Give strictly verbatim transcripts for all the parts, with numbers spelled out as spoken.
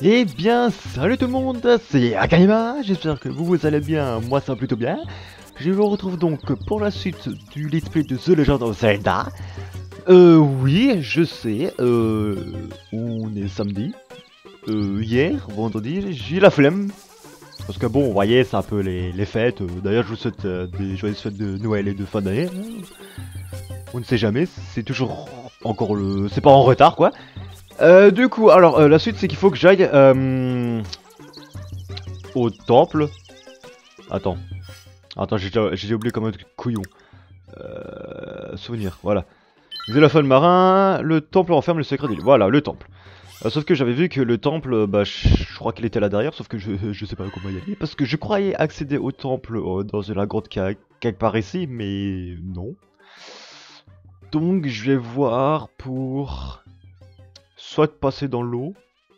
Eh bien, salut tout le monde, c'est Akaima, j'espère que vous, vous allez bien, moi ça va plutôt bien. Je vous retrouve donc pour la suite du let's play de The Legend of Zelda. Euh, oui, je sais, euh, on est samedi. Euh, hier, vendredi, j'ai la flemme. Parce que bon, vous voyez, c'est un peu les, les fêtes. D'ailleurs, je vous souhaite euh, des joyeuses fêtes de Noël et de fin d'année. On ne sait jamais, c'est toujours encore le... c'est pas en retard, quoi. Euh, du coup, alors, euh, la suite, c'est qu'il faut que j'aille euh, au temple. Attends. Attends, j'ai j'ai oublié comment être couillon. Euh, souvenir, voilà. Xylophone marin, le temple renferme le secret de l'île. Voilà, le temple. Euh, sauf que j'avais vu que le temple, bah, je, je crois qu'il était là derrière, sauf que je, je sais pas comment y aller. Parce que je croyais accéder au temple oh, dans la grotte quelque part ici, mais non. Donc, je vais voir pour... soit passer dans l'eau,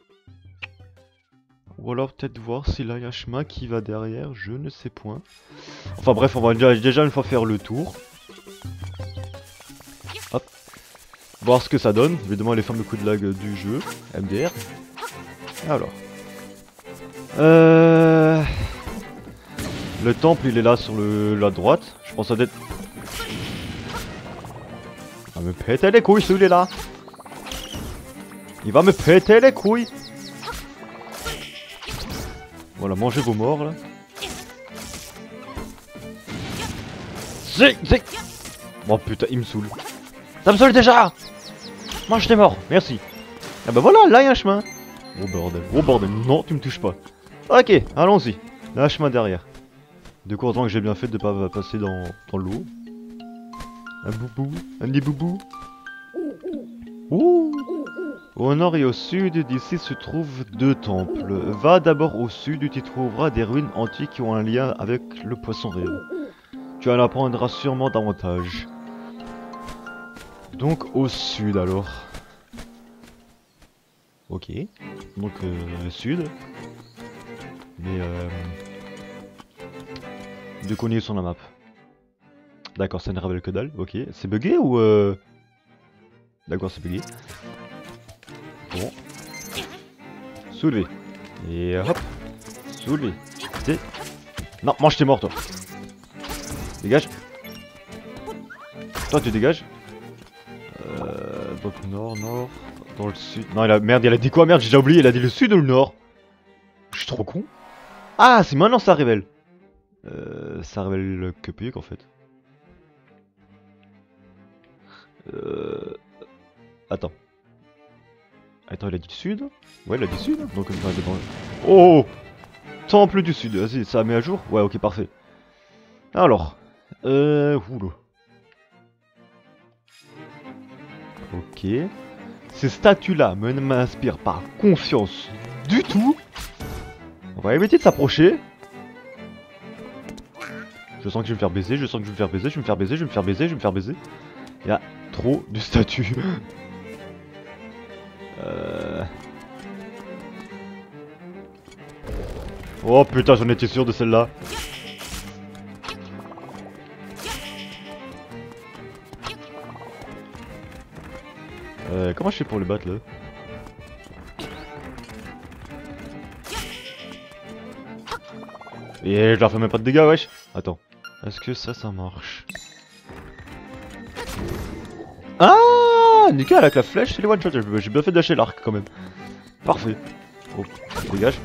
ou alors peut-être voir s'il y a un chemin qui va derrière, je ne sais point. Enfin bref, on va déjà, déjà une fois faire le tour. Hop. Voir ce que ça donne, évidemment les fameux coups de lag du jeu, M D R. Alors. Euh... Le temple il est là sur le, la droite, je pense à d'être... Il va me péter les couilles celui-là. Il va me péter les couilles. Voilà, mangez vos morts là. Zig, zig. Oh putain, il me saoule. Ça me saoule déjà. Mange tes morts, merci. Ah bah voilà, là il y a un chemin. Oh bordel, oh bordel, non, tu me touches pas. Ok, allons-y. Là, un chemin derrière. Du coup, heureusement que j'ai bien fait de pas passer dans, dans l'eau. Un boubou, un petit boubou. Ouh. Au nord et au sud d'ici se trouvent deux temples. Va d'abord au sud où tu trouveras des ruines antiques qui ont un lien avec le poisson réel. Tu en apprendras sûrement davantage. Donc au sud alors. Ok. Donc euh, sud. Mais euh... de quoi on est sur la map. D'accord, ça ne révèle que dalle. Ok. C'est bugué ou euh... D'accord, c'est bugué. Bon. Soulevé. Et hop. Soulevé. T'es... Non, mange tes morts toi. Dégage. Toi tu dégages. Euh, donc nord, nord. Dans le sud. Non, il a... merde, il a dit quoi? Merde, j'ai déjà oublié. Il a dit le sud ou le nord? Je suis trop con. Ah, c'est maintenant ça révèle. Euh, ça révèle que pique en fait. Euh... Attends. Attends, il a dit sud? Ouais, il a dit sud. Donc, enfin, dans... Oh! Temple du sud. Vas-y, ça met à jour? Ouais, ok, parfait. Alors. Euh... Oula. Ok. Ces statues-là ne m'inspirent pas confiance du tout. On va éviter de s'approcher. Je sens que je vais me faire baiser, je sens que je vais me faire baiser, je vais me faire baiser, je vais me faire baiser, je vais me faire baiser. Il y a trop de statues. Euh... Oh putain, j'en étais sûr de celle-là. Euh, comment je fais pour les battre là? Et je leur fais même pas de dégâts, wesh. Attends, est-ce que ça, ça marche? Ah, nickel, avec la flèche, c'est les one shot. J'ai bien fait de lâcher l'arc quand même. Parfait. Oh, dégage.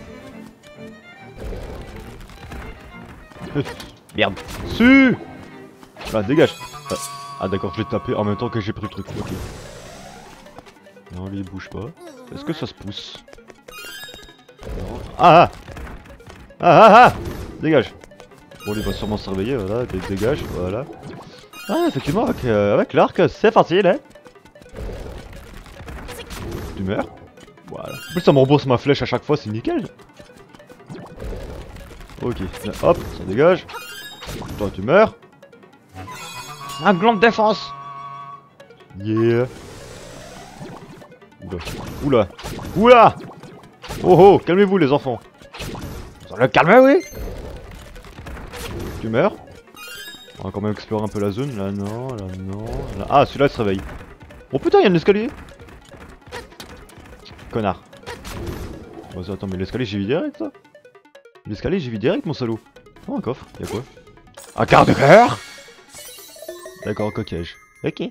Merde. Su. Ah, dégage. Ah, ah d'accord, je l'ai tapé en même temps que j'ai pris le truc. Ok. Non, lui il bouge pas. Est-ce que ça se pousse? Non. Ah ah. Ah ah ah. Dégage. Bon, il va sûrement se réveiller, voilà, dégage, voilà. Ah, effectivement, avec, euh, avec l'arc, c'est facile, hein. Tu meurs. Voilà. En plus, ça me rembourse ma flèche à chaque fois, c'est nickel. Ok, là, hop, ça dégage. Toi, tu meurs. Un gland de défense. Yeah. Oula. Oula. Oula. Oh oh, calmez-vous, les enfants. Ça va le calmer, oui. Tu meurs. On va quand même explorer un peu la zone. Là, non, là, non. Là. Ah, celui-là, il se réveille. Oh putain, il y a un escalier. Connard. Oh, attends, mais l'escalier j'ai vu direct ça. L'escalier j'ai vu direct mon salaud. Oh, un coffre, y'a quoi? Un quart de cœur. D'accord, coquage. Ok.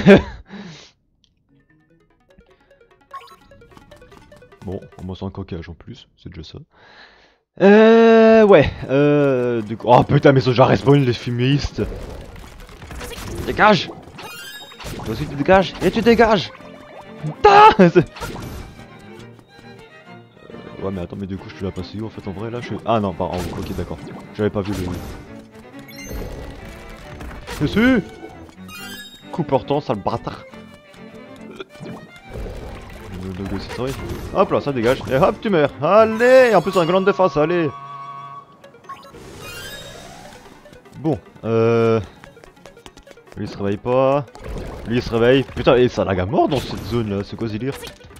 Bon, on m'en sent un coquage en plus, c'est déjà ça. Euh... Ouais, euh... Du coup... Oh putain, mais ça j'ai respawn les fumistes. Dégage. Toi aussi tu dégages. Et tu dégages. Ah euh, ouais mais attends, mais du coup je te l'ai passé où en fait en vrai là je... Ah non, pas en haut, ok d'accord. J'avais pas vu le... Dessus. Coup portant, sale bâtard. Hop là, ça dégage. Et hop, tu meurs. Allez. En plus, un grand défense, allez. Bon, euh... lui il se réveille pas. Lui il se réveille. Putain, et ça lag à mort dans cette zone là. C'est quoi ce délire?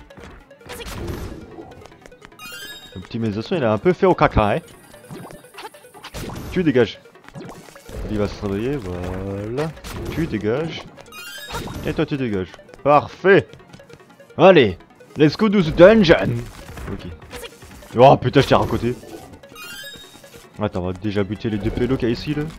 L'optimisation, il est un peu fait au caca, hein. Tu dégages. Il va se réveiller, voilà. Tu dégages. Et toi, tu dégages. Parfait. Allez. Let's go to the dungeon. Ok. Oh putain, je t'ai raconté. Attends, on va déjà buter les deux pélos qu'il y a ici là.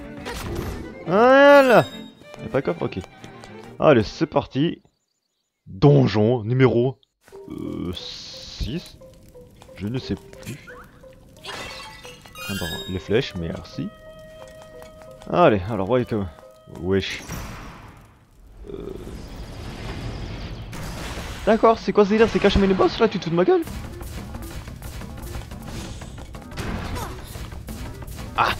Voilà. Y'a pas de coffre? Ok. Allez, c'est parti. Donjon numéro euh, six. Je ne sais plus. Attends, les flèches, merci. Allez, alors ouais que... Wesh. Euh... D'accord, c'est quoi ce délire? C'est cacher les boss là? Tu te fous de ma gueule? Ah.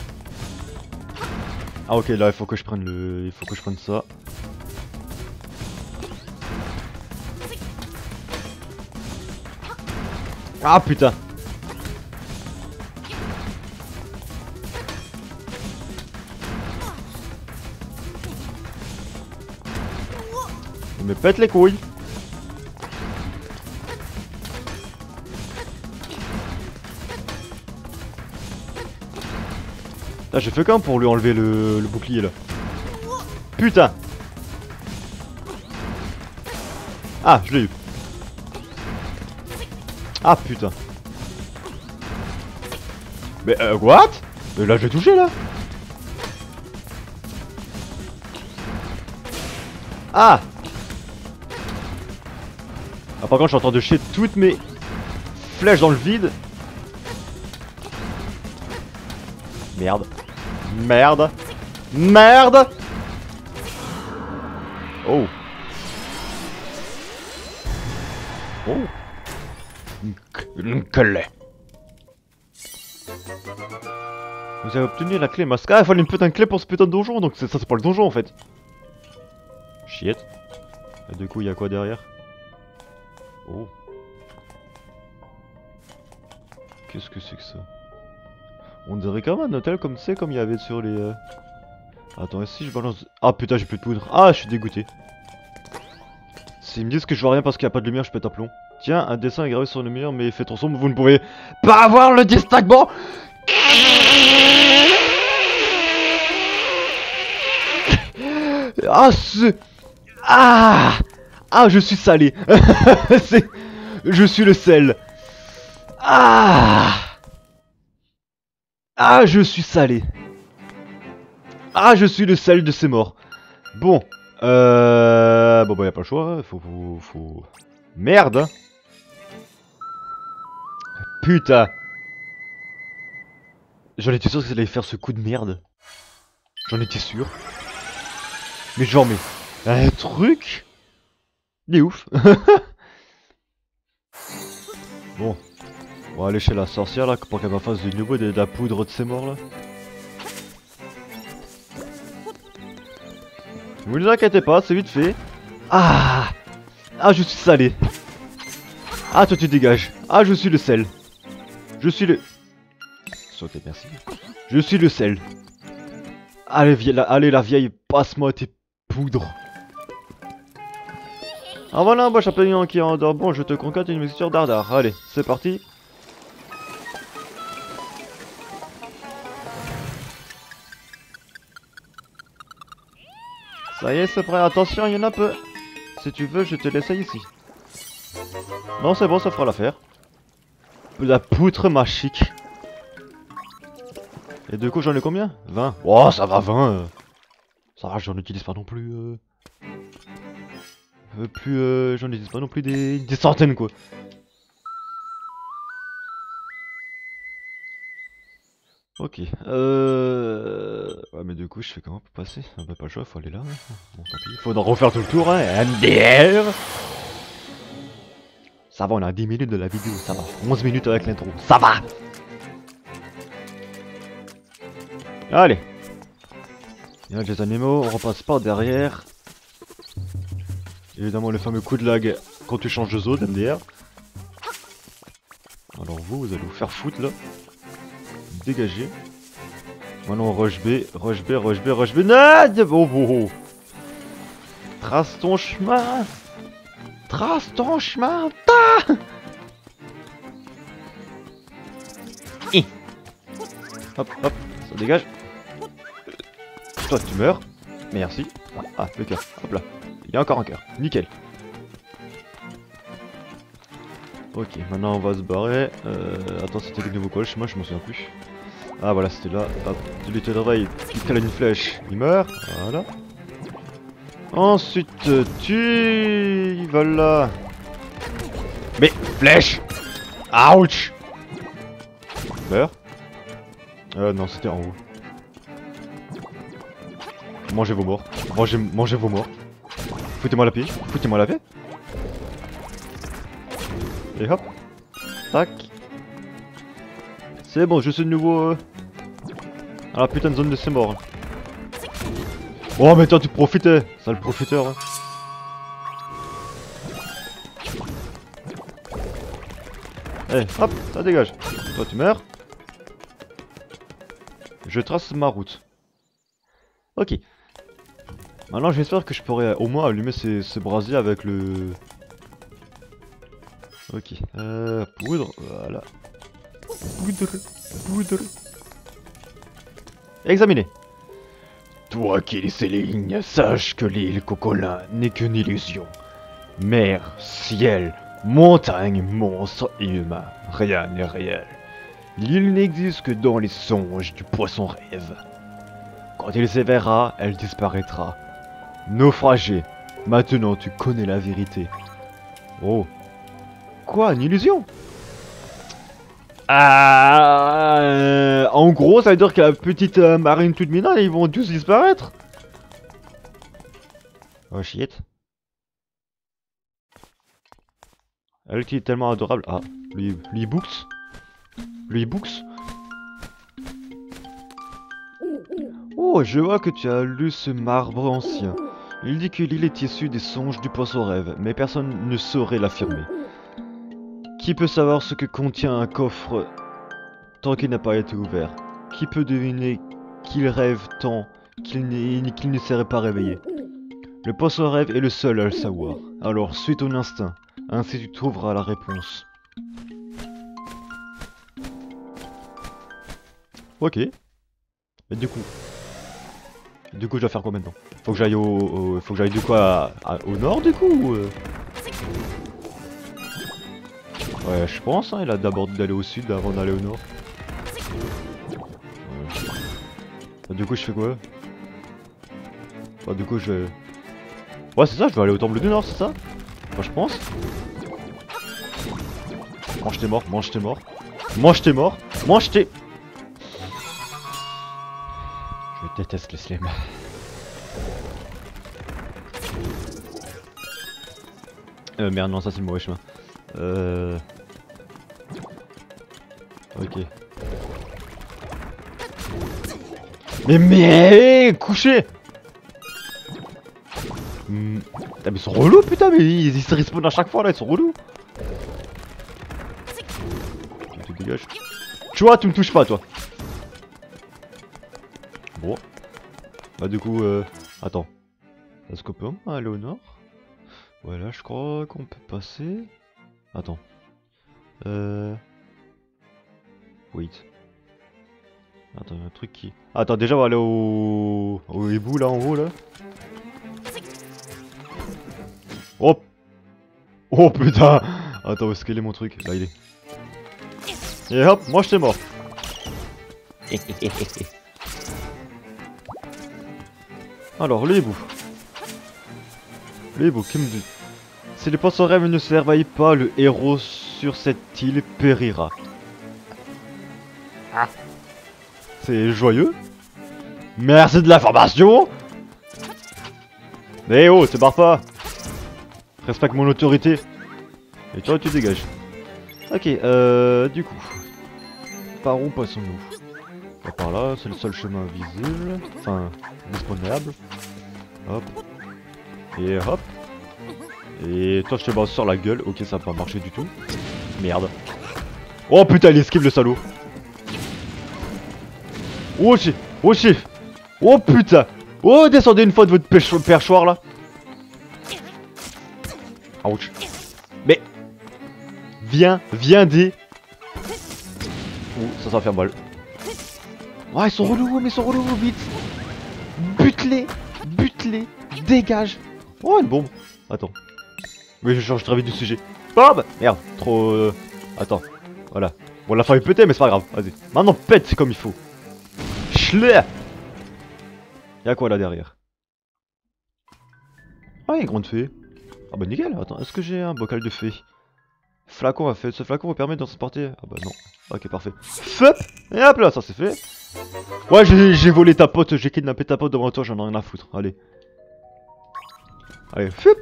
Ah ok, là il faut que je prenne le... Il faut que je prenne ça. Ah putain. Il me pète les couilles. Ah, j'ai fait qu'un pour lui enlever le, le bouclier là. Putain. Ah, je l'ai eu. Ah putain. Mais euh, what? Mais là, je l'ai touché là. Ah. Ah, par contre, je suis en train de jeter toutes mes flèches dans le vide. Merde. Merde. Merde. Oh. Oh. Une clé. Vous avez obtenu la clé masque. Ah, il fallait une putain de clé pour ce putain de donjon. Donc ça, c'est pas le donjon en fait. Chiette. Et du coup, il y a quoi derrière? Oh. Qu'est-ce que c'est que ça? On dirait quand même un hôtel comme c'est comme il y avait sur les... Euh... Attends, et si je balance... Ah putain, j'ai plus de poudre. Ah, je suis dégoûté. S'ils me disent que je vois rien parce qu'il n'y a pas de lumière, je pète un plomb. Tiens, un dessin est gravé sur le mur, mais il fait trop sombre, vous ne pouvez pas avoir le distinguement. Ah, ce... Ah. Ah, je suis salé. C'est... Je suis le sel. Ah. Ah, je suis salé. Ah, je suis le sel de ces morts. Bon. Euh... Bon, bah, y'a pas le choix. Faut... Faut... faut... Merde. Putain. J'en étais sûr que ça allait faire ce coup de merde. J'en étais sûr. Mais genre, mais... Un truc... Il est ouf. Bon. On va aller chez la sorcière là pour qu'elle me fasse de nouveau de, de la poudre de ces morts là. Vous ne vous inquiétez pas, c'est vite fait. Ah. Ah, je suis salé. Ah, toi tu dégages. Ah, je suis le sel. Je suis le... Sauter, merci. Je suis le sel. Allez, vie... la... Allez la vieille, passe-moi tes poudres. Ah voilà un bois champignon qui endort. Bon, je te concocte une mixture d'ardard. Allez, c'est parti. Ça y est, c'est prêt. Attention, il y en a peu. Si tu veux, je te l'essaye ici. Non, c'est bon, ça fera l'affaire. la poutre magique. Et du coup, j'en ai combien? vingt. Oh, ça va, vingt. Euh. Ça va, j'en utilise pas non plus. Euh... Euh, plus, euh, j'en utilise pas non plus des, des centaines, quoi. Ok. Euh... Ouais, mais du coup, je fais comment pour passer? Ah bah, pas le choix, faut aller là. Hein. Bon, tant pis. Faut en refaire tout le tour, hein. M D R. Ça va, on a dix minutes de la vidéo, ça va. onze minutes avec l'intro, ça va. Allez. Il y a des animaux, on repasse par derrière. Évidemment, le fameux coup de lag quand tu changes de zone, M D R. Alors vous, vous allez vous faire foutre là. Dégagez. Maintenant, rush B, rush B, rush B, rush B. Non, oh, oh, oh. Trace ton chemin. Trace ton chemin. Ta I. Hop, hop, ça dégage. Toi, tu meurs. Merci. Ah, le cœur. Hop là. Il y a encore un cœur. Nickel. Ok, maintenant on va se barrer. Euh, attends, c'était le nouveau quoi le chemin, je m'en souviens plus. Ah voilà, c'était là. Hop, tu lui te réveilles, tu cales une flèche, il meurt. Voilà. Ensuite, tu vas là. Mais, flèche. Ouch. Meurt. Euh, non, c'était en haut. Mangez vos morts. Mangez, mangez vos morts. Foutez-moi la paix. Foutez-moi la paix. Et hop. Tac. C'est bon, je suis de nouveau euh, à la putain de zone de ces morts. Oh mais toi tu profitais. Sale profiteur. Hein. Allez, hop, ça dégage. Toi tu meurs. Je trace ma route. Ok. Maintenant j'espère que je pourrai au moins allumer ces, ces brasiers avec le... Ok. Euh... Poudre, voilà. Poudre, poudre. Examiner. Toi qui lis ces lignes, sache que l'île Cocolin n'est qu'une illusion. Mer, ciel, montagne, monstre et humain, rien n'est réel. L'île n'existe que dans les songes du poisson rêve. Quand il s'éveillera, elle disparaîtra. Naufragé, maintenant tu connais la vérité. Oh. Quoi, une illusion? Ah, euh, en gros, ça veut dire que la petite euh, marine toute mineure, ils vont tous disparaître. Oh shit. Elle qui est tellement adorable. Ah, lui, lui books. Lui books. Oh, je vois que tu as lu ce marbre ancien. Il dit que l'île est issue des songes du poisson rêve, mais personne ne saurait l'affirmer. Qui peut savoir ce que contient un coffre tant qu'il n'a pas été ouvert? Qui peut deviner qu'il rêve tant qu'il qu'il ne serait pas réveillé? Le poisson rêve est le seul à le savoir. Alors suis ton instinct, ainsi tu trouveras la réponse. Ok. Et du coup... Du coup je dois faire quoi maintenant? Faut que j'aille au, au... Faut que j'aille du coup à, à, au nord du coup ou euh... Ouais, je pense, hein, il a d'abord d'aller au sud avant d'aller au nord. Ouais. Bah, du coup, je fais quoi? Bah, du coup, je vais... Ouais, c'est ça, je vais aller au temple du nord, c'est ça? Bah, je pense. Mange tes morts, mange tes morts. Mange tes morts, mange tes... Je déteste les slimes. Euh, merde, non, ça c'est le mauvais chemin. Euh... Ok. Mais mais couché. Hmm. Putain mais ils sont relous putain mais ils, ils se respawnent à chaque fois là, ils sont relous. Tu te dégages. Tu vois, tu me touches pas toi. Bon. Bah du coup euh... Attends. Est-ce qu'on peut aller au nord? Voilà, je crois qu'on peut passer. Attends. Euh... Wait. Attends, il y a un truc qui... Attends, déjà on va aller au... au hibou là en haut là. Oh. Oh putain. Attends, où est-ce qu'il est mon truc? Là il est. Et hop, moi je t'ai mort. Alors, les hiboux. Les hiboux, qui me dit? Si les poissons rêves ne se réveillent pas, le héros sur cette île périra. Ah. C'est joyeux. Merci de l'information. Eh oh, te barre pas. Respecte mon autorité. Et toi, tu dégages. Ok, euh, du coup. Par où passons-nous? Par là, c'est le seul chemin visible. Enfin, disponible. Hop. Et hop. Et toi, je te base sur la gueule. Ok, ça va pas marcher du tout. Merde. Oh putain, il esquive le salaud. Oh chef. Oh chef. Oh putain. Oh, descendez une fois de votre perchoir là. Ouch. Mais. Viens, viens des. Ouh, ça, ça va faire mal. Oh, ils sont relous, mais ils sont relous, vite. Bute-les. Bute-les. Dégage. Oh, une bombe. Attends. Mais je change très vite du sujet. Bombe. Merde, trop... Euh... Attends. Voilà. Bon, la fin est pétée, mais c'est pas grave. Vas-y. Maintenant, pète comme il faut. Schlé. Y'a quoi là derrière? Ah, il y a une grande fée. Ah bah nickel. Attends, est-ce que j'ai un bocal de fée? Flacon a fait. Ce flacon vous permet de transporter. Ah bah non. Ok, parfait. Fop. Et hop là, ça c'est fait. Ouais, j'ai volé ta pote, j'ai kidnappé ta pote devant toi, j'en ai rien à foutre. Allez. Allez, fop.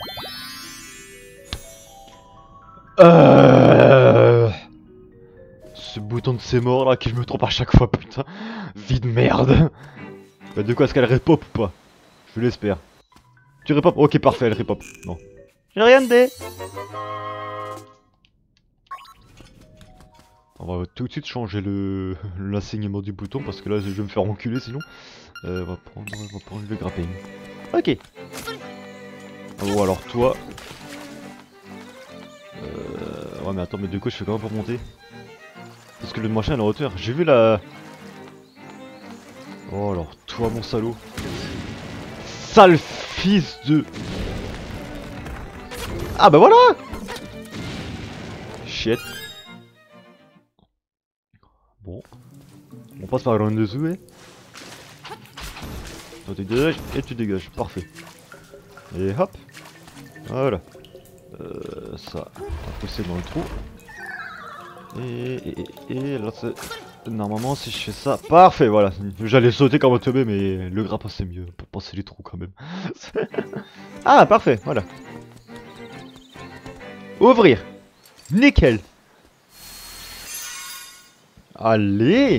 Euh... Ce bouton de ces morts là qui je me trompe à chaque fois, putain. Vie de merde. Bah, de quoi, est-ce qu'elle repop ou pas? Je l'espère. Tu repop? Ok, parfait, elle repop. Non. J'ai rien de. On va tout de suite changer le l'assignement du bouton parce que là je vais me faire enculer sinon. Euh, on va prendre, on va prendre le grappling. Ok. Bon alors toi. Euh... Ouais mais attends, mais de quoi je fais comment pour monter? Parce que le machin est à la hauteur. J'ai vu la... Oh alors toi mon salaud. Sale fils de... Ah bah voilà. Shit. Bon. On passe par le dessous et... Toi tu dégages et tu dégages. Parfait. Et hop. Voilà. Euh, ça. On va pousser dans le trou. Et, et, et, et là c'est... Normalement si je fais ça... Parfait, voilà. J'allais sauter comme un teubé mais le grappin c'est mieux pour passer les trous quand même. Ah parfait, voilà. Ouvrir. Nickel. Allez.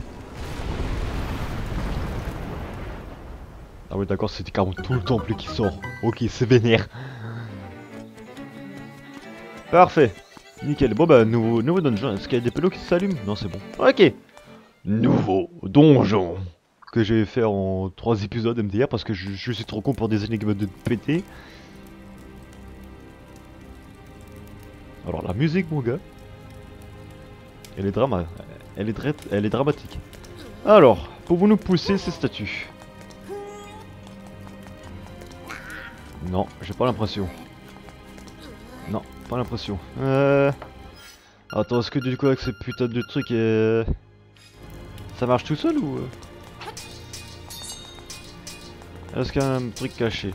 Ah ouais d'accord, c'était carrément tout le temple qui sort. Ok, c'est vénère. Parfait. Nickel. Bon bah, nouveau, nouveau donjon. Est-ce qu'il y a des pelos qui s'allument? Non, c'est bon. Ok. Nouveau donjon. Que j'ai fait en trois épisodes M D R parce que je, je suis trop con pour des énigmes de péter. Alors la musique mon gars. Elle est drama. Elle est, dra elle est dramatique. Alors, pouvons-nous pousser ces statues? Non, j'ai pas l'impression. Non, pas l'impression. Euh... Attends, est-ce que du coup avec ces putains de trucs euh... ça marche tout seul ou... Est-ce qu'il y a un truc caché?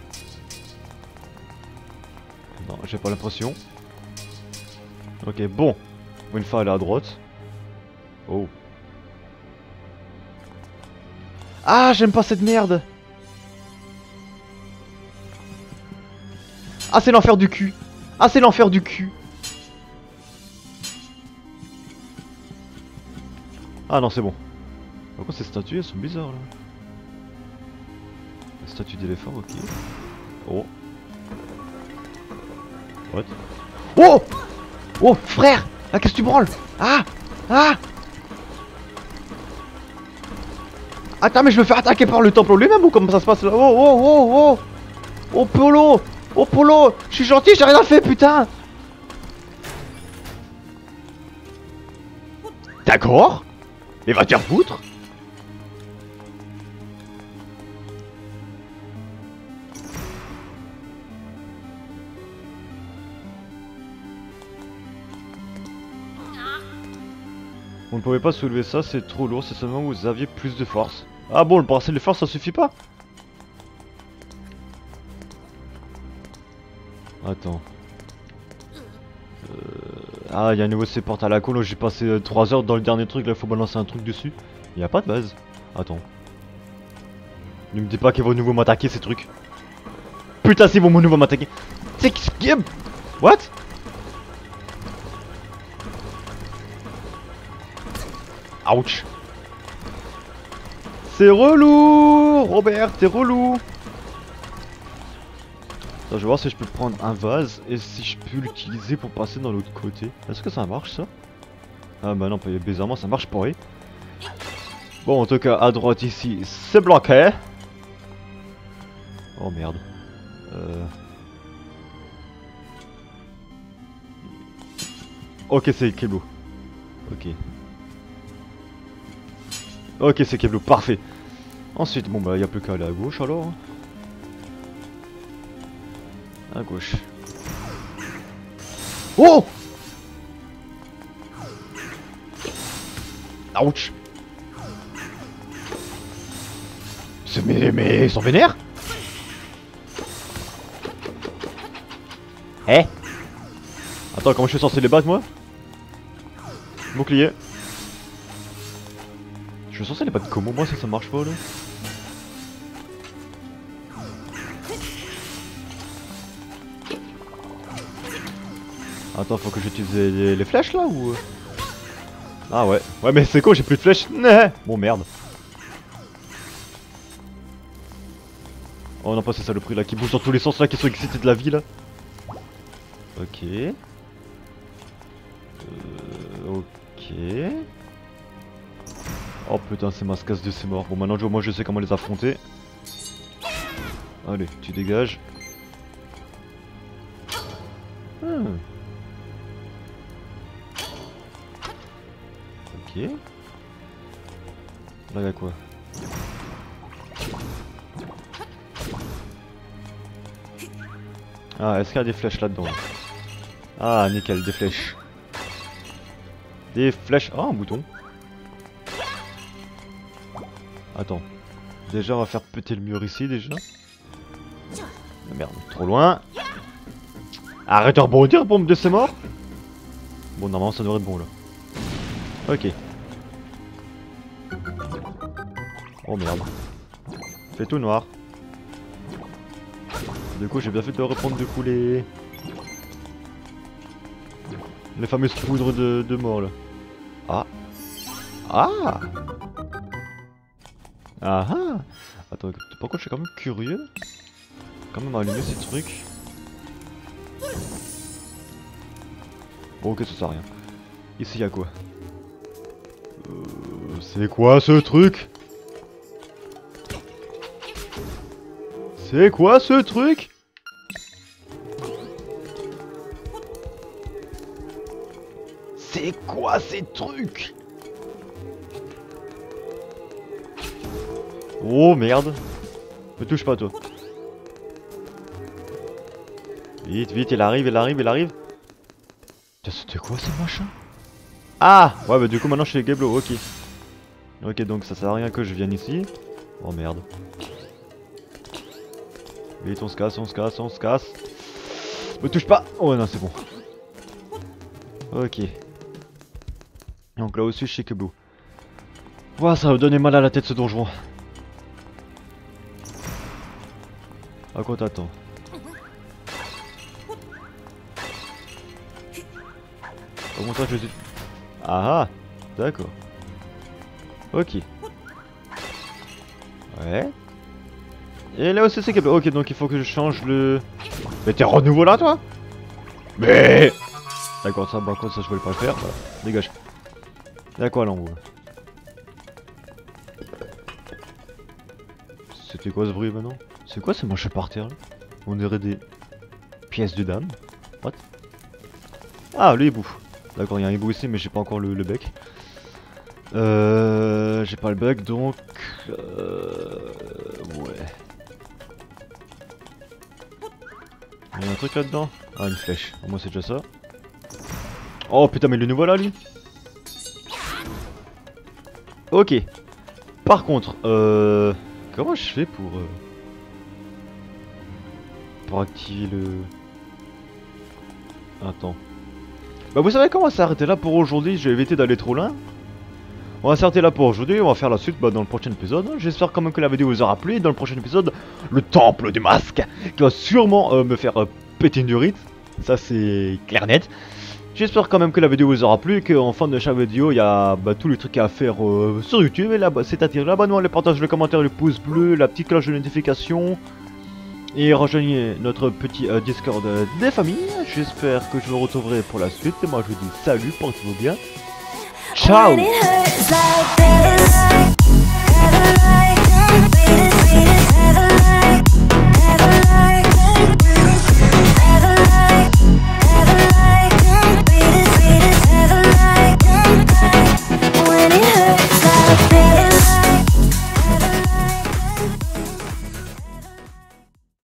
Non, j'ai pas l'impression. Ok, bon. Une fois elle est à droite. Oh. Ah, j'aime pas cette merde. Ah, c'est l'enfer du cul. Ah, c'est l'enfer du cul. Ah non, c'est bon. Pourquoi ces statues, elles sont bizarres là? La statue d'éléphant, ok. Oh. What? Oh! Oh, frère! Ah, qu'est-ce que tu branles? Ah! Ah! Attends, mais je me fais attaquer par le temple lui-même ou comment ça se passe là? Oh, oh, oh, oh! Oh, Polo! Oh, Polo! Je suis gentil, j'ai rien fait, putain! D'accord? Mais va te faire foutre! Vous ne pouvez pas soulever ça, c'est trop lourd, c'est seulement vous aviez plus de force. Ah bon, le bracelet de force ça suffit pas? Attends. Euh... Ah, il y a un nouveau support à la con, là j'ai passé euh, trois heures dans le dernier truc, là il faut balancer un truc dessus. Il y a pas de base. Attends. Ne me dis pas qu'ils vont nouveau m'attaquer ces trucs. Putain, c'est vont nouveau m'attaquer. C'est qui? What? Ouch. C'est relou, Robert, t'es relou. Attends, je vais voir si je peux prendre un vase et si je peux l'utiliser pour passer dans l'autre côté. Est-ce que ça marche ça? Ah bah non, bizarrement ça marche pas. Bon, en tout cas, à droite ici, c'est bloqué. Oh merde. Euh... Ok, c'est Keblo. Ok. Ok, c'est Keblo, parfait. Ensuite, bon bah, il n'y a plus qu'à aller à gauche alors. À gauche. Oh! Ouch! C'est mais, mais ils sont vénères? Eh? Attends, comment je suis censé les battre moi? Bouclier. Je suis censé les battre comment moi si ça marche pas là? Attends, faut que j'utilise les, les flèches là ou... Ah ouais. Ouais mais c'est con, j'ai plus de flèches. Bon merde. Oh non, pas ces saloperies là qui bougent dans tous les sens là, qui sont excités de la vie là. Ok. Euh, ok. Oh putain, c'est Mascasse de ces morts. Bon, maintenant moi je sais comment les affronter. Allez, tu dégages. Hmm. Ok. Là y'a quoi? Ah, est-ce qu'il y a des flèches là-dedans? Ah, nickel, des flèches. Des flèches. Oh, un bouton. Attends. Déjà, on va faire péter le mur ici, déjà. Ah, merde, trop loin. Arrête de rebondir, bombe de ces morts. Bon, normalement, ça devrait être bon, là. Ok. Oh, merde. C'est tout noir. Du coup, j'ai bien fait de reprendre du coup les... Les fameuses poudres de, de mort, là. Ah. Ah. Ah ah. Attends, par contre, je suis quand même curieux. Quand même allumer ces trucs. Bon, ok, ça sert à rien. Ici, y'a quoi? euh, C'est quoi ce truc? C'est quoi ce truc? C'est quoi ces trucs? Oh merde. Me touche pas toi. Vite, vite, il arrive, il arrive, il arrive. C'était quoi ce machin? Ah! Ouais bah du coup maintenant je suis Geblo, ok. Ok, donc ça sert à rien que je vienne ici. Oh merde. Vite, on se casse, on se casse, on se casse. Me touche pas. Oh non, c'est bon. Ok. Donc là aussi, je suis Keblo. Ouah, ça va me donner mal à la tête ce donjon. À quoi t'attends? Comment ça je vais... Ah ah. D'accord. Ok. Ouais. Et là aussi c'est Keblo. Ok, donc il faut que je change le... Mais t'es renouveau là toi? Mais... D'accord, ça par contre ça je voulais pas le faire. Voilà. Dégage. Y'a quoi là en haut? C'était quoi ce bruit maintenant? C'est quoi ces manches par terre là? On dirait des pièces de dame. What? Ah le hibou. D'accord, il y a un hibou ici mais j'ai pas encore le, le bec. Euh... J'ai pas le bec donc... Euh... Ouais. Il y a un truc là-dedans? Ah une flèche, moi c'est déjà ça. Oh putain mais le nouveau là lui? Ok. Par contre, euh... comment je fais pour... Euh... Pour activer le... Attends. Bah vous savez comment on s'est arrêté là pour aujourd'hui, je vais éviter d'aller trop loin. On va s'arrêter là pour aujourd'hui, on va faire la suite bah, dans le prochain épisode. J'espère quand même que la vidéo vous aura plu. Dans le prochain épisode, le temple du masque, qui va sûrement euh, me faire euh, péter une durite. Ça c'est clair net. J'espère quand même que la vidéo vous aura plu et qu'en fin de chaque vidéo, il y a bah, tous les trucs à faire euh, sur YouTube. C'est-à-dire l'abonnement, le partage, le commentaire, le pouce bleu, la petite cloche de notification. Et rejoignez notre petit euh, Discord euh, des familles. J'espère que je vous retrouverai pour la suite. Et moi je vous dis salut, portez-vous bien. Ciao.